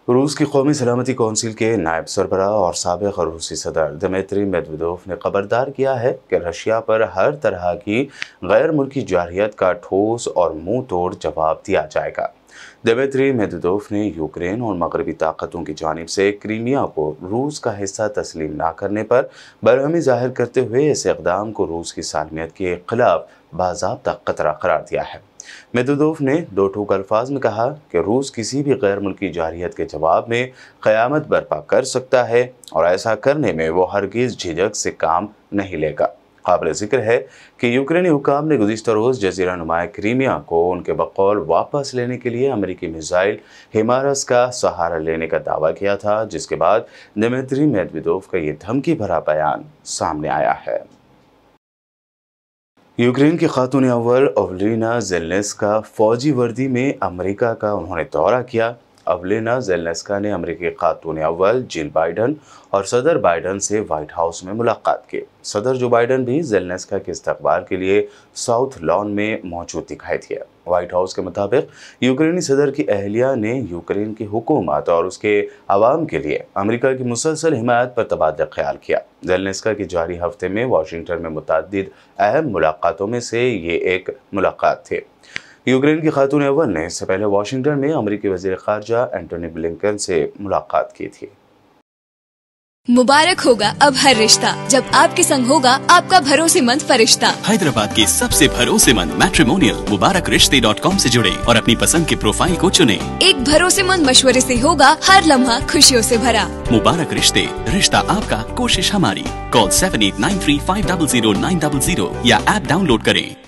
रूस की कौमी सलामती कौंसिल के नायब सरबराह और साबिक रूसी सदर दिमित्री मेदवेदेव ने खबरदार किया है कि रशिया पर हर तरह की गैर मुल्की जारहियत का ठोस और मुंह तोड़ जवाब दिया जाएगा। दिमित्री मेदवेदेव ने यूक्रेन और मगरबी ताकतों की जानिब से क्रीमिया को रूस का हिस्सा तस्लीम न करने पर बरहमी जाहिर करते हुए इस इक़दाम को रूस की सालमियत के खिलाफ बाज़ाब्ता खतरा करार दिया है। मेदवेदेव ने दो टूक अल्फाज में कहा कि रूस किसी भी गैर मुल्की जारहियत के जवाब में क़यामत बर्पा कर सकता है और ऐसा करने में वो हरगिज़ झिझक से काम नहीं लेगा। काबिल ज़िक्र है कि यूक्रेनी हुक्काम ने गुज़िश्ता रोज़ जज़ीरा नुमा क्रीमिया को उनके बकौल वापस लेने के लिए अमेरिकी मिसाइल हिमारस का सहारा लेने का दावा किया था, जिसके बाद दिमित्री मेदवेदेव का ये धमकी भरा बयान सामने आया है। यूक्रेन की खातून अव्वल ओलेना ज़ेलेंस्का फौजी वर्दी में अमेरिका का उन्होंने दौरा किया। ओलेना ज़ेलेंस्का ने अमेरिकी खातून अव्वल जिल बाइडन और सदर बाइडन से व्हाइट हाउस में मुलाकात की। सदर जो बाइडन भी ज़ेलेंस्का के इस्तकबाल के लिए साउथ लॉन में मौजूद दिखाई दिए। व्हाइट हाउस के मुताबिक यूक्रेनी सदर की अहलिया ने यूक्रेन की हुकूमत और उसके अवाम के लिए अमेरिका की मुसलसल हिमायत पर तबादला ख्याल किया। ज़ेलेंस्का की जारी हफ्ते में वाशिंगटन में मुतअद्दिद अहम मुलाकातों में से ये एक मुलाकात थी। यूक्रेन की खातून अव्वल ने इससे पहले वाशिंगटन में अमेरिकी वज़ीर ख़ारजा एंटोनी ब्लिंकन से मुलाकात की थी। मुबारक होगा अब हर रिश्ता जब आपके संग होगा आपका भरोसेमंद फरिश्ता। हैदराबाद के सबसे भरोसेमंद मैट्रिमोनियल मुबारकरिश्ते.com से जुड़े और अपनी पसंद के प्रोफाइल को चुने। एक भरोसेमंद मशवरे से होगा हर लम्हा खुशियों से भरा। मुबारक रिश्ते, रिश्ता आपका, कोशिश हमारी। कॉल 7893500900 या ऐप डाउनलोड करें।